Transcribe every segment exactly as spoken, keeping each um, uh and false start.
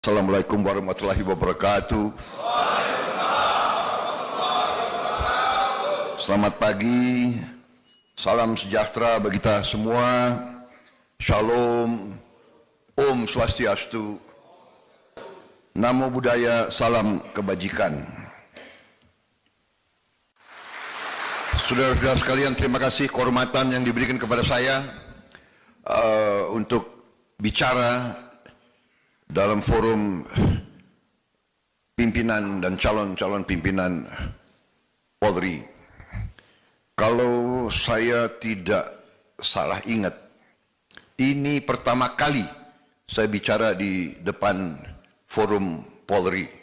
Assalamualaikum warahmatullahi wabarakatuh. Selamat pagi, salam sejahtera bagi kita semua. Shalom, Om Swastiastu, Namo Buddhaya, salam kebajikan. Saudara-saudara sekalian, terima kasih kehormatan yang diberikan kepada saya uh, untuk bicara dalam forum pimpinan dan calon-calon pimpinan Polri. Kalau saya tidak salah ingat, ini pertama kali saya bicara di depan forum Polri.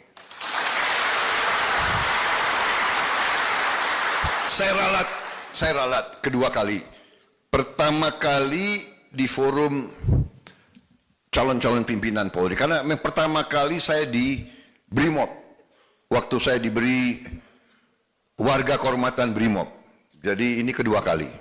Saya ralat, saya ralat kedua kali. Pertama kali di forum calon-calon pimpinan Polri, karena pertama kali saya di Brimob, waktu saya diberi warga kehormatan Brimob. Jadi ini kedua kali.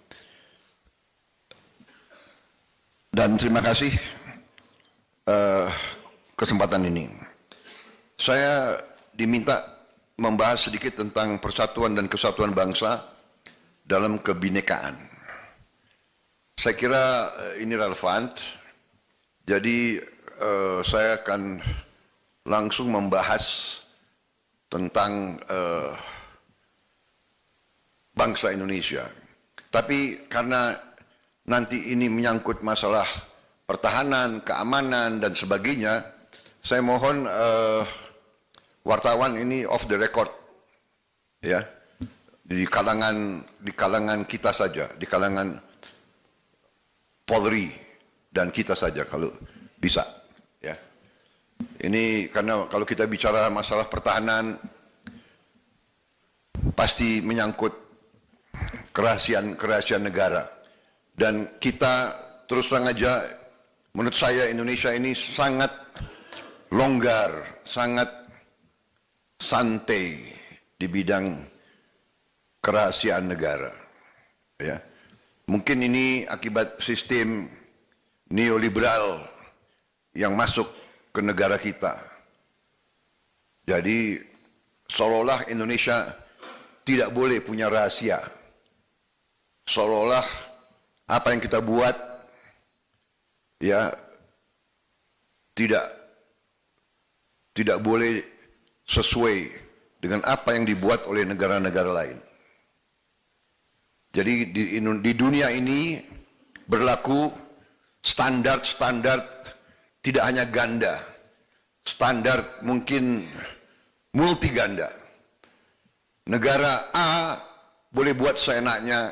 Dan terima kasih uh, kesempatan ini. Saya diminta membahas sedikit tentang persatuan dan kesatuan bangsa dalam kebinekaan. Saya kira uh, ini relevan. Jadi uh, saya akan langsung membahas tentang uh, bangsa Indonesia. Tapi karena nanti ini menyangkut masalah pertahanan, keamanan dan sebagainya, saya mohon uh, wartawan ini off the record, ya, di kalangan di kalangan kita saja, di kalangan Polri dan kita saja kalau bisa, ya. Ini karena kalau kita bicara masalah pertahanan pasti menyangkut kerahasiaan-kerahasiaan negara, dan kita terus terang aja, menurut saya Indonesia ini sangat longgar, sangat santai di bidang kerahasiaan negara, ya. Mungkin ini akibat sistem neoliberal yang masuk ke negara kita. Jadi seolah-olah Indonesia tidak boleh punya rahasia. Seolah-olah apa yang kita buat ya tidak tidak boleh sesuai dengan apa yang dibuat oleh negara-negara lain. Jadi di, di dunia ini berlaku standar-standar tidak hanya ganda, standar mungkin multi ganda. Negara A boleh buat seenaknya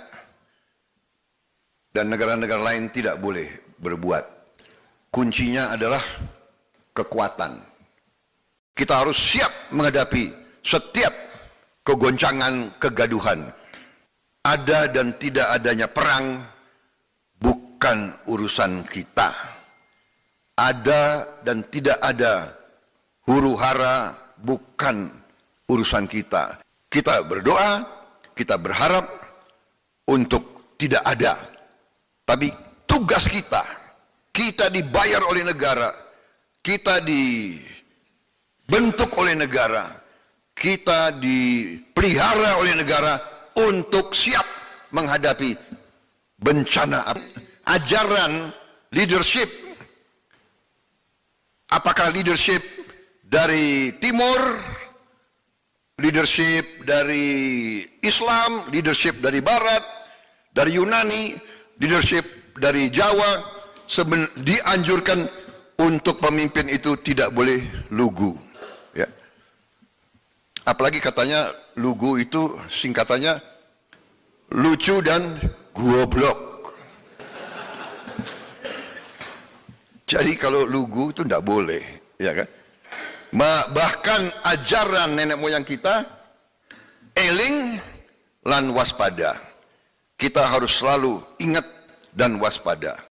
dan negara-negara lain tidak boleh berbuat. Kuncinya adalah kekuatan. Kita harus siap menghadapi setiap kegoncangan, kegaduhan. Ada dan tidak adanya perang bukan urusan kita. Ada dan tidak ada huru hara bukan urusan kita. Kita berdoa, kita berharap untuk tidak ada. Tapi tugas kita, kita dibayar oleh negara, kita dibentuk oleh negara, kita dipelihara oleh negara untuk siap menghadapi bencana. Ajaran leadership, apakah leadership dari timur, leadership dari Islam, leadership dari barat, dari Yunani, leadership dari Jawa, dianjurkan untuk pemimpin itu tidak boleh lugu, ya. Apalagi katanya lugu itu singkatannya lucu dan goblok. Jadi kalau lugu itu tidak boleh, ya kan? Bahkan ajaran nenek moyang kita, eling lan waspada. Kita harus selalu ingat dan waspada.